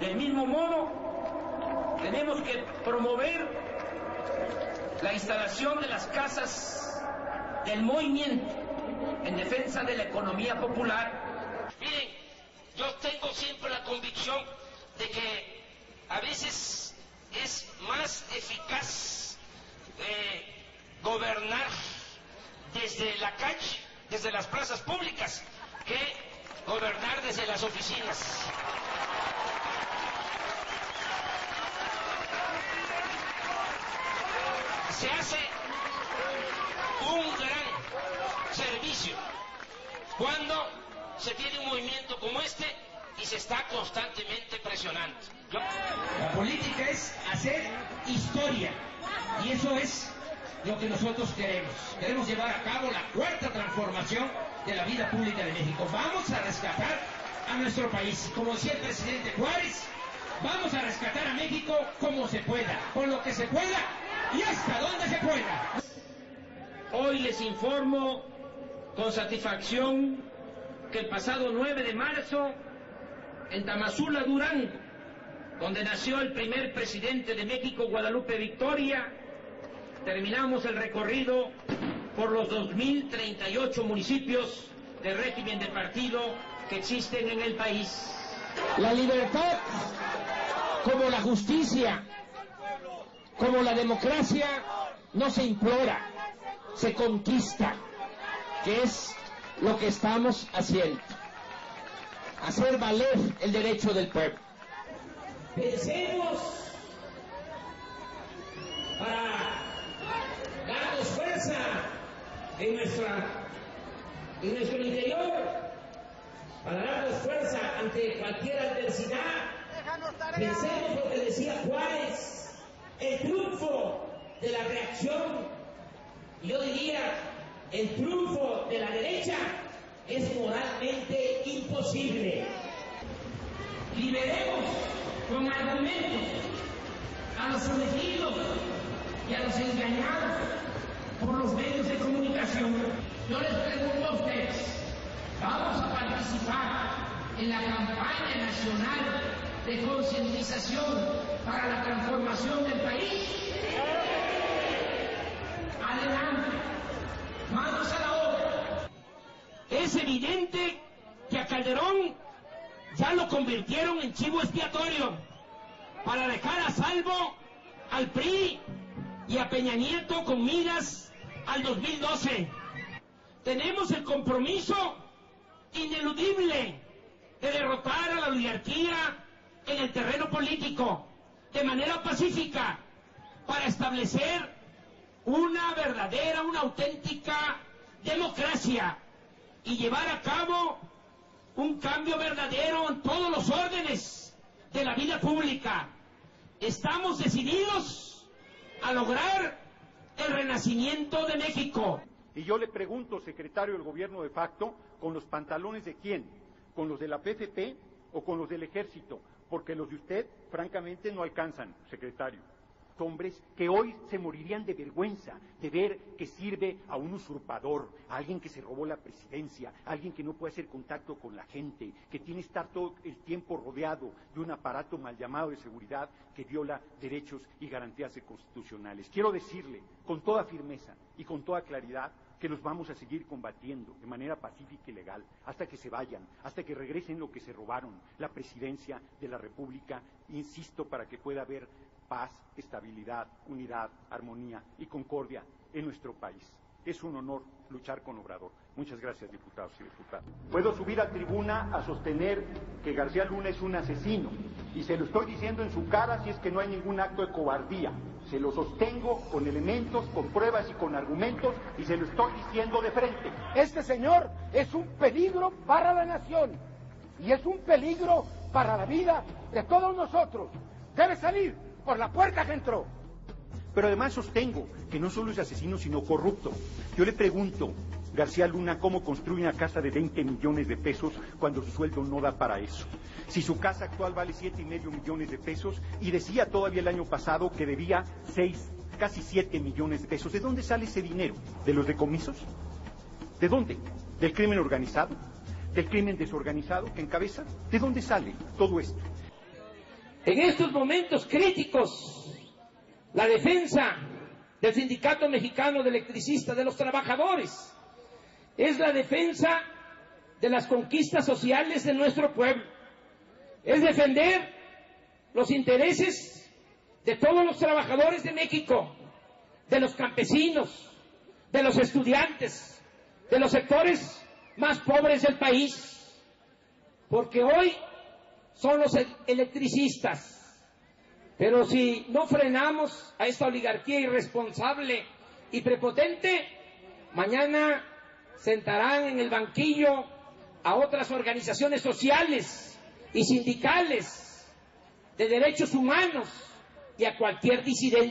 Del mismo modo, tenemos que promover la instalación de las casas del movimiento en defensa de la economía popular. Miren, yo tengo siempre la convicción de que a veces es más eficaz gobernar desde la calle, desde las plazas públicas, que gobernar desde las oficinas. Se hace un gran servicio cuando se tiene un movimiento como este y se está constantemente presionando. La política es hacer historia y eso es lo que nosotros queremos. Queremos llevar a cabo la cuarta transformación de la vida pública de México. Vamos a rescatar a nuestro país. Como decía el presidente Juárez, vamos a rescatar a México como se pueda, con lo que se pueda y hasta donde se pueda. Hoy les informo con satisfacción que el pasado 9 de marzo, en Tamazula, Durango, donde nació el primer presidente de México, Guadalupe Victoria, terminamos el recorrido por los 2038 municipios de régimen de partido que existen en el país. La libertad, como la justicia, como la democracia, no se implora, se conquista, que es lo que estamos haciendo. Hacer valer el derecho del pueblo. Pensemos para darnos fuerza en nuestro interior, para darnos fuerza ante cualquier adversidad. Pensemos lo que decía Juárez, el triunfo de la reacción, yo diría, el triunfo de la derecha es moralmente imposible. Liberemos con argumentos a los sometidos y a los engañados por los medios de comunicación. Yo les pregunto a ustedes, ¿vamos a participar en la campaña nacional de concientización para la transformación del país? Adelante, manos a la obra. Es evidente que a Calderón ya lo convirtieron en chivo expiatorio para dejar a salvo al PRI y a Peña Nieto con miras al 2012. Tenemos el compromiso ineludible de derrotar a la oligarquía en el terreno político de manera pacífica para establecer una verdadera, una auténtica democracia y llevar a cabo un cambio verdadero en todos los órdenes de la vida pública. Estamos decididos a lograr el renacimiento de México. Y yo le pregunto, secretario del gobierno de facto, ¿con los pantalones de quién? ¿Con los de la PFP o con los del ejército? Porque los de usted, francamente, no alcanzan, secretario. Hombres que hoy se morirían de vergüenza de ver que sirve a un usurpador, a alguien que se robó la presidencia, a alguien que no puede hacer contacto con la gente, que tiene que estar todo el tiempo rodeado de un aparato mal llamado de seguridad que viola derechos y garantías constitucionales. Quiero decirle con toda firmeza y con toda claridad que los vamos a seguir combatiendo de manera pacífica y legal hasta que se vayan, hasta que regresen lo que se robaron, la presidencia de la República, insisto, para que pueda haber paz, estabilidad, unidad, armonía y concordia en nuestro país. Es un honor luchar con Obrador. Muchas gracias, diputados y diputadas. Puedo subir a tribuna a sostener que García Luna es un asesino, y se lo estoy diciendo en su cara si es que no hay ningún acto de cobardía. Se lo sostengo con elementos, con pruebas y con argumentos, y se lo estoy diciendo de frente. Este señor es un peligro para la nación, y es un peligro para la vida de todos nosotros. Debe salir por la puerta que entró. Pero además sostengo que no solo es asesino, sino corrupto. Yo le pregunto, García Luna, ¿cómo construye una casa de 20 millones de pesos cuando su sueldo no da para eso? Si su casa actual vale 7,5 millones de pesos y decía todavía el año pasado que debía casi 7 millones de pesos, ¿de dónde sale ese dinero? ¿De los decomisos? ¿De dónde? ¿Del crimen organizado? ¿Del crimen desorganizado que encabeza? ¿De dónde sale todo esto? En estos momentos críticos, la defensa del Sindicato Mexicano de Electricistas, de los trabajadores, es la defensa de las conquistas sociales de nuestro pueblo, es defender los intereses de todos los trabajadores de México, de los campesinos, de los estudiantes, de los sectores más pobres del país, porque hoy son los electricistas. Pero si no frenamos a esta oligarquía irresponsable y prepotente, mañana sentarán en el banquillo a otras organizaciones sociales y sindicales de derechos humanos y a cualquier disidente.